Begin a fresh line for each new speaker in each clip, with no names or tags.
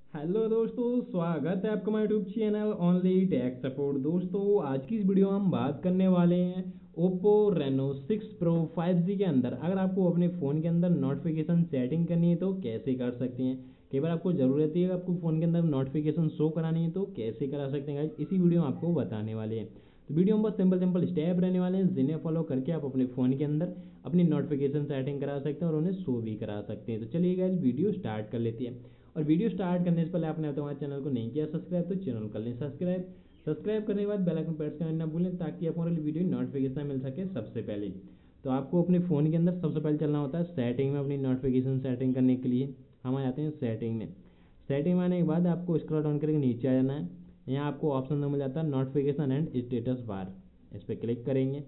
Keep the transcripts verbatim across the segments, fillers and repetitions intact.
Hello दोस्तों, स्वागत है आपका हमारे YouTube channel only tech support. दोस्तों आज की इस वीडियो में हम बात करने वाले हैं Oppo Reno six pro five G के अंदर अगर आपको अपने फ़ोन के अंदर नोटिफिकेशन सेटिंग करनी है तो कैसे कर सकते हैं। कई बार आपको ज़रूरत है आपको फ़ोन के अंदर नोटिफिकेशन शो करानी है तो कैसे करा सकते हैं, इसी वीडियो में आपको बताने वाले हैं। तो वीडियो में बस सिंपल सिंपल स्टेप रहने वाले हैं जिन्हें फॉलो करके आप अपने फ़ोन के अंदर अपनी नोटिफिकेशन सेटिंग करा सकते हैं और उन्हें शो भी करा सकते हैं। तो चलिए गाइस वीडियो स्टार्ट कर लेते हैं। और वीडियो स्टार्ट करने से पहले आपने अब तक हमारे चैनल को नहीं किया सब्सक्राइब तो चैनल कर लें सब्सक्राइब। सब्सक्राइब करने के बाद बेल आइकन प्रेस करना ना भूलें ताकि आपको हमारी वीडियो नोटिफिकेशन मिल सके सबसे पहले। तो आपको अपने फ़ोन के अंदर सबसे पहले चलना होता है सेटिंग में। अपनी नोटिफिकेशन सेटिंग करने के लिए हम आ जाते हैं सेटिंग में। सेटिंग में आने के बाद आपको स्क्रॉल डाउन करके नीचे आ जाना है। यहाँ आपको ऑप्शन मिल जाता है नोटिफिकेशन एंड स्टेटस बार। इस पर क्लिक करेंगे।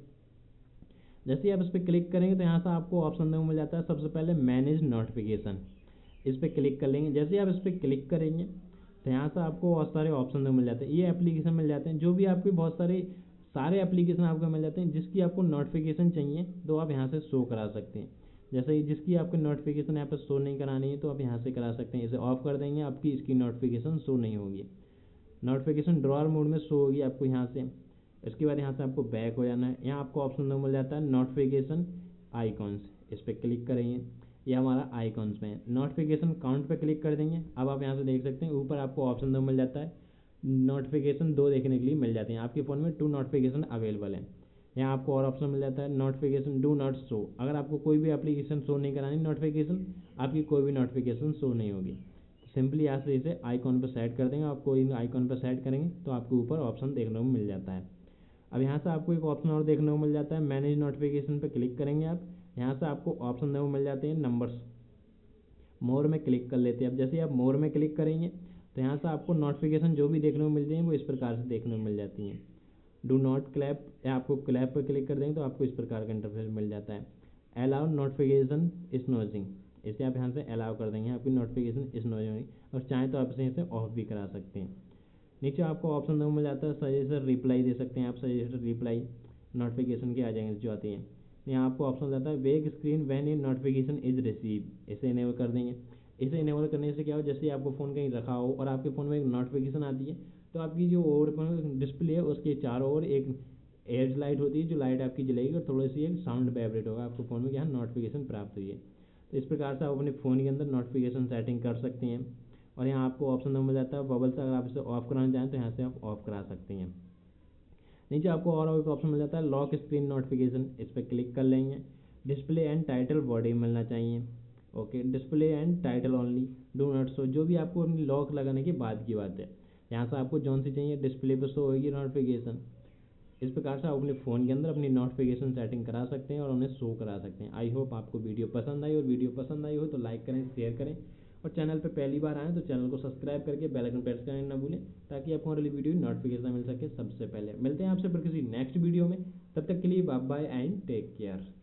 जैसे ही आप इस पर क्लिक करेंगे तो यहाँ से आपको ऑप्शन मिल जाता है सबसे पहले मैनेज नोटिफिकेशन। इस पर क्लिक कर लेंगे। जैसे ही आप इस पर क्लिक करेंगे तो यहाँ से आपको बहुत सारे ऑप्शन मिल जाते हैं। ये एप्लीकेशन मिल जाते हैं जो भी आपके बहुत सारे सारे एप्लीकेशन आपको मिल जाते हैं जिसकी आपको नोटिफिकेशन चाहिए तो आप यहाँ से शो करा सकते हैं। जैसे ही जिसकी आपकी नोटिफिकेशन यहाँ पर शो नहीं करानी है तो आप यहाँ से करा सकते हैं। इसे ऑफ कर देंगे, आपकी इसकी नोटिफिकेशन शो नहीं होगी। नोटिफिकेशन ड्रॉअर मोड में शो होगी आपको यहाँ से। इसके बाद यहाँ से आपको बैक हो जाना है। यहाँ आपको ऑप्शन मिल जाता है नोटिफिकेशन आइकॉन्स। इस पर क्लिक करेंगे, ये हमारा आइकॉन्स में है। नोटिफिकेशन काउंट पे क्लिक कर देंगे। अब आप यहाँ से देख सकते हैं ऊपर आपको ऑप्शन दो मिल जाता है नोटिफिकेशन दो देखने के लिए मिल जाते हैं। आपके फ़ोन में टू नोटिफिकेशन अवेलेबल है। यहाँ आपको और ऑप्शन मिल जाता है नोटिफिकेशन डू नॉट शो। अगर आपको कोई भी एप्लीकेशन शो नहीं करानी नोटिफिकेशन, आपकी कोई भी नोटिफिकेशन शो नहीं होगी। सिंपली यहाँ से इसे आइकॉन पर सेट कर देंगे। आप कोई आइकॉन पर सेट करेंगे तो आपको ऊपर ऑप्शन देखने को मिल जाता है। अब यहाँ से आपको एक ऑप्शन और देखने को मिल जाता है मैनेज नोटिफिकेशन पर क्लिक करेंगे आप। यहाँ से आपको ऑप्शन देखने को मिल जाते हैं नंबर्स। मोर में क्लिक कर लेते हैं। अब जैसे आप मोर में क्लिक करेंगे तो यहाँ से आपको नोटिफिकेशन जो भी देखने को मिल जाएंगे वो इस प्रकार से देखने को मिल जाती हैं। डू नॉट क्लैप, आपको क्लैप पर क्लिक कर देंगे तो आपको इस प्रकार का इंटरफेस मिल जाता है। अलाउ नोटिफिकेशन स्नोजिंग, इसे आप यहाँ से अलाउ कर देंगे, आपकी नोटिफिकेशन स्नोज होगी। और चाहें तो आप इसे इसे ऑफ भी करा सकते हैं। नीचे आपको ऑप्शन दो मिल जाता है सजेस्ट रिप्लाई दे सकते हैं आप। सजेस्ट रिप्लाई नोटिफिकेशन के आ जाएंगे जो आती हैं। यहाँ आपको ऑप्शन जाता है wake screen when a notification is receive, इसे इनेबल कर देंगे। इसे इनेबल करने से क्या हो, जैसे आपको फ़ोन कहीं रखा हो और आपके फ़ोन में एक नोटिफिकेशन आती है तो आपकी जो ओवर डिस्प्ले है उसके चारों ओर एक एज लाइट होती है जो लाइट आपकी जलेगी और थोड़ी सी एक साउंड वाइब्रेट होगा आपको फ़ोन में कि हाँ नोटिफिकेशन प्राप्त हुई है। तो इस प्रकार से आप अपने फ़ोन के अंदर नोटिफिकेशन सेटिंग कर सकते हैं। और यहाँ आपको ऑप्शन मिल जाता है बबल्स, अगर आप इसे ऑफ कराना चाहें तो यहाँ से आप ऑफ करा सकते हैं। नीचे आपको और एक ऑप्शन मिल जाता है लॉक स्क्रीन नोटिफिकेशन, इस पर क्लिक कर लेंगे। डिस्प्ले एंड टाइटल बॉडी मिलना चाहिए। Okay, display and title only do not show, जो भी आपको अपनी लॉक लगाने के बाद की बात है। यहाँ से आपको जौन सी चाहिए डिस्प्ले पर शो होगी नोटिफिकेशन। इस प्रकार से आप अपने फ़ोन के अंदर अपनी नोटिफिकेशन सेटिंग करा सकते हैं और उन्हें शो करा सकते हैं। आई होप आपको वीडियो पसंद आई, और वीडियो पसंद आई हो तो लाइक करें, शेयर करें, और चैनल पर पहली बार आएँ तो चैनल को सब्सक्राइब करके बेल आइकन प्रेस करना ना भूलें ताकि आपको हमारी वीडियो नोटिफिकेशन मिल सके सबसे पहले। मिलते हैं आपसे फिर किसी नेक्स्ट वीडियो में, तब तक के लिए bye bye and take care.